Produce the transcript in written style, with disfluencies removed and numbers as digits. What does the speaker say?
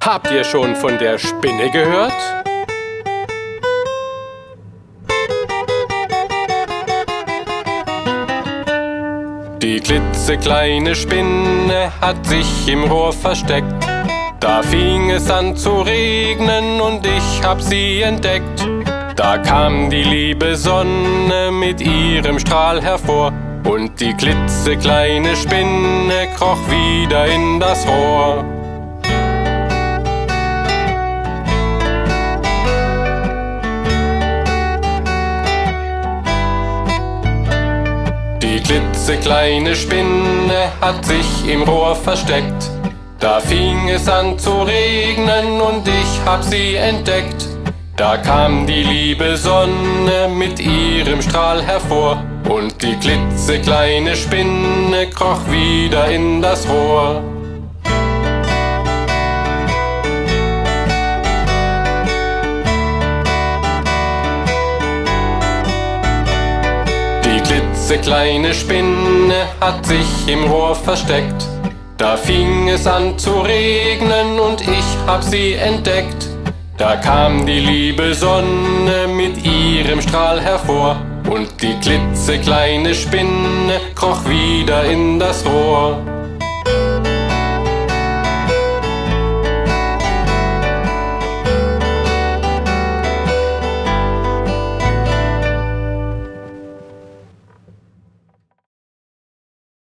Habt ihr schon von der Spinne gehört? Die klitzekleine Spinne hat sich im Rohr versteckt. Da fing es an zu regnen und ich hab sie entdeckt. Da kam die liebe Sonne mit ihrem Strahl hervor und die klitzekleine Spinne kroch wieder in das Rohr. Die klitzekleine Spinne hat sich im Rohr versteckt. Da fing es an zu regnen und ich hab sie entdeckt. Da kam die liebe Sonne mit ihrem Strahl hervor und die klitzekleine Spinne kroch wieder in das Rohr. Die klitzekleine Spinne hat sich im Rohr versteckt. Da fing es an zu regnen und ich hab sie entdeckt. Da kam die liebe Sonne mit ihrem Strahl hervor und die klitzekleine Spinne kroch wieder in das Rohr.